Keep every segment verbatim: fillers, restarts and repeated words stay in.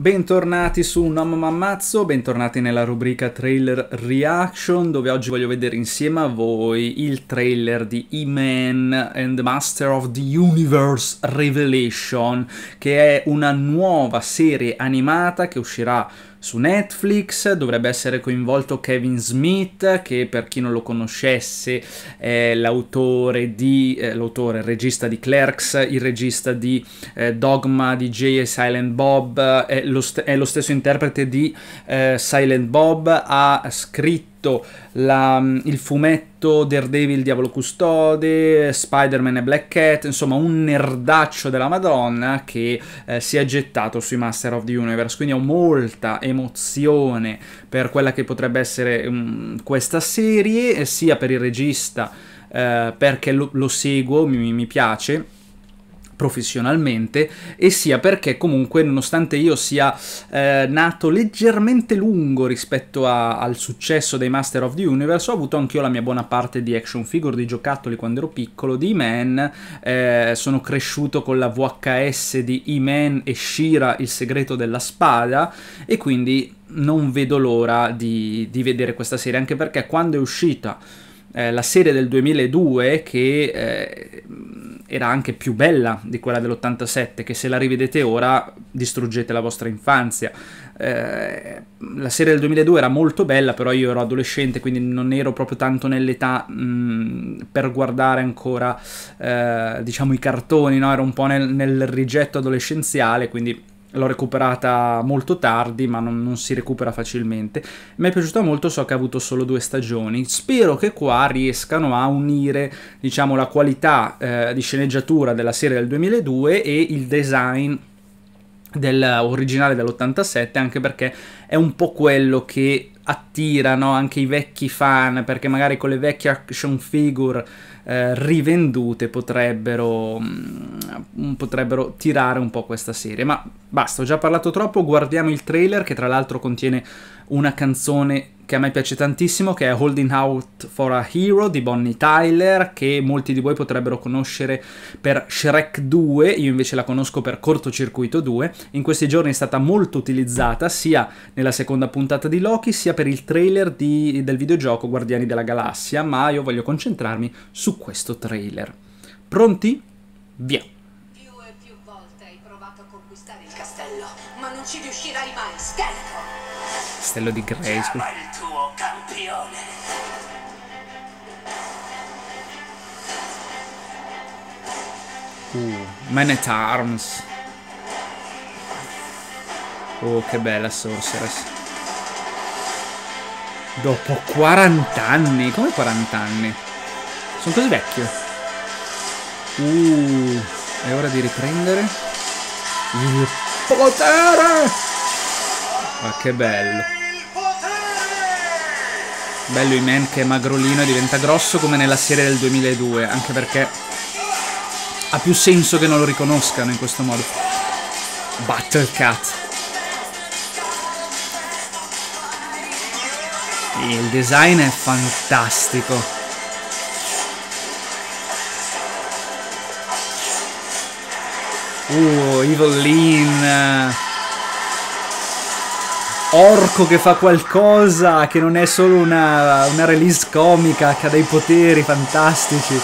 Bentornati su Nonno Mammazzo, bentornati nella rubrica Trailer Reaction, dove oggi voglio vedere insieme a voi il trailer di He-Man and the Master of the Universe Revelation, che è una nuova serie animata che uscirà su Netflix. Dovrebbe essere coinvolto Kevin Smith, che per chi non lo conoscesse è l'autore di eh, l'autore, il regista di Clerks, il regista di eh, Dogma, di Jay e Silent Bob, è lo, è lo stesso interprete di eh, Silent Bob, ha scritto La, il fumetto Daredevil Diavolo Custode, Spider-Man e Black Cat, insomma un nerdaccio della Madonna che eh, si è gettato sui Master of the Universe, quindi ho molta emozione per quella che potrebbe essere um, questa serie, sia per il regista eh, perché lo, lo seguo, mi, mi piace professionalmente, e sia perché comunque, nonostante io sia eh, nato leggermente lungo rispetto a, al successo dei Master of the Universe, ho avuto anch'io la mia buona parte di action figure, di giocattoli quando ero piccolo, di He-Man, eh, sono cresciuto con la V H S di He-Man e She-Ra, il segreto della spada, e quindi non vedo l'ora di, di vedere questa serie, anche perché quando è uscita eh, la serie del duemiladue, che eh, era anche più bella di quella dell'ottantasette, che se la rivedete ora distruggete la vostra infanzia. Eh, la serie del duemiladue era molto bella, però io ero adolescente, quindi non ero proprio tanto nell'età per guardare ancora eh, diciamo i cartoni, no? Ero un po' nel, nel rigetto adolescenziale, quindi l'ho recuperata molto tardi, ma non, non si recupera facilmente. Mi è piaciuta molto, so che ha avuto solo due stagioni. Spero che qua riescano a unire, diciamo, la qualità eh, di sceneggiatura della serie del duemiladue e il design dell'originale dell'ottantasette, anche perché è un po' quello che attirano anche i vecchi fan, perché magari con le vecchie action figure eh, rivendute potrebbero, mh, potrebbero tirare un po' questa serie. Ma basta, ho già parlato troppo, guardiamo il trailer, che tra l'altro contiene una canzone che a me piace tantissimo, che è Holding Out for a Hero di Bonnie Tyler, che molti di voi potrebbero conoscere per Shrek due, io invece la conosco per Cortocircuito due. In questi giorni è stata molto utilizzata sia nella seconda puntata di Loki, sia per il trailer di, del videogioco Guardiani della Galassia, ma io voglio concentrarmi su questo trailer. Pronti? Via! Più e più volte hai provato a conquistare il castello, ma non ci riuscirai mai, Scheletro! Castello di Grayskull. Chiama il tuo campione! Uh, Man at Arms. Oh, che bella Sorceress. Dopo quaranta anni. Come quaranta anni? Sono così vecchio. Uh, è ora di riprendere il potere. Ma che bello. Bello He-Man che è magrolino e diventa grosso come nella serie del duemiladue, anche perché ha più senso che non lo riconoscano in questo modo. Battle Cat. Il design è fantastico. Uh, Evelyn. Orco che fa qualcosa, che non è solo una, una release comica, che ha dei poteri fantastici.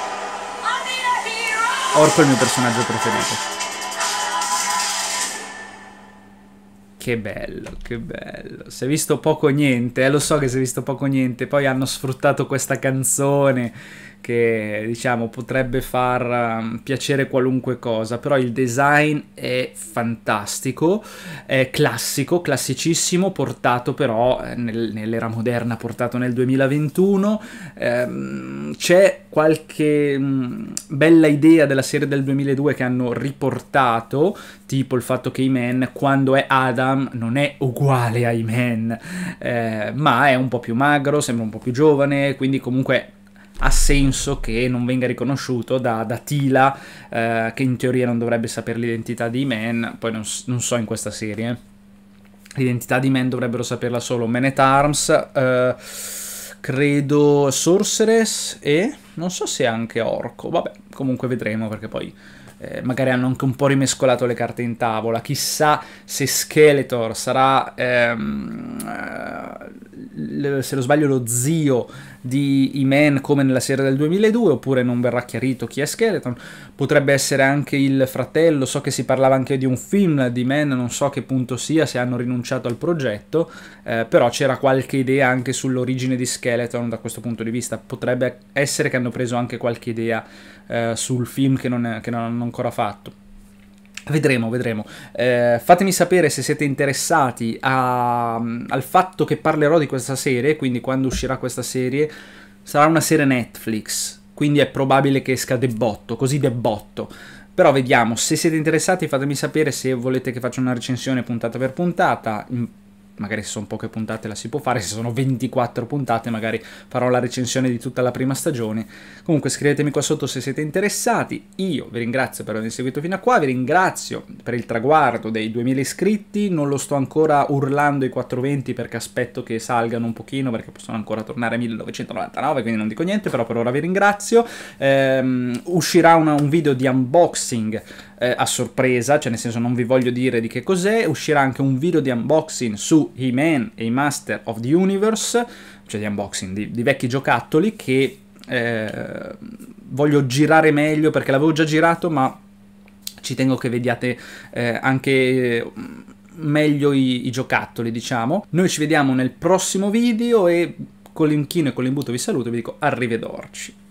Orco è il mio personaggio preferito. Che bello, che bello. Si è visto poco o niente, eh, lo so che si è visto poco o niente, poi hanno sfruttato questa canzone che, diciamo, potrebbe far um, piacere qualunque cosa, però il design è fantastico, è classico, classicissimo, portato però nel, nell'era moderna, portato nel duemilaventuno. Ehm, c'è qualche mh, bella idea della serie del duemiladue che hanno riportato, tipo il fatto che He-Man, quando è Adam, non è uguale a He-Man, eh, ma è un po' più magro, sembra un po' più giovane, quindi comunque ha senso che non venga riconosciuto da, da Teela, eh, che in teoria non dovrebbe sapere l'identità di He-Man. Poi non, non so in questa serie, eh. L'identità di He-Man dovrebbero saperla solo Man at Arms, eh, credo Sorceress e non so se anche Orco, vabbè, comunque vedremo, perché poi eh, magari hanno anche un po' rimescolato le carte in tavola, chissà se Skeletor sarà, ehm, eh, se non sbaglio, lo zio di He-Man come nella serie del duemiladue, oppure non verrà chiarito chi è Skeleton. Potrebbe essere anche il fratello, so che si parlava anche di un film di He-Man, non so a che punto sia, se hanno rinunciato al progetto, eh, però c'era qualche idea anche sull'origine di Skeleton da questo punto di vista. Potrebbe essere che hanno preso anche qualche idea eh, sul film che non, è, che non hanno ancora fatto. Vedremo, vedremo. Eh, fatemi sapere se siete interessati a, al fatto che parlerò di questa serie, quindi quando uscirà questa serie sarà una serie Netflix, quindi è probabile che esca de botto, così de botto. Però vediamo, se siete interessati fatemi sapere se volete che faccia una recensione puntata per puntata. Magari se sono poche puntate la si può fare, se sono ventiquattro puntate magari farò la recensione di tutta la prima stagione. Comunque scrivetemi qua sotto se siete interessati. Io vi ringrazio per aver seguito fino a qua, vi ringrazio per il traguardo dei duemila iscritti, non lo sto ancora urlando i quattrocentoventi perché aspetto che salgano un pochino, perché possono ancora tornare a millenovecentonovantanove, quindi non dico niente, però per ora vi ringrazio. Ehm, uscirà una, un video di unboxing eh, a sorpresa, cioè nel senso non vi voglio dire di che cos'è, uscirà anche un video di unboxing su He-Man e i Master of the Universe, cioè di unboxing di, di vecchi giocattoli che eh, voglio girare meglio perché l'avevo già girato, ma ci tengo che vediate eh, anche meglio i, i giocattoli, diciamo. Noi ci vediamo nel prossimo video e con l'inchino e con l'imbuto vi saluto e vi dico arrivederci.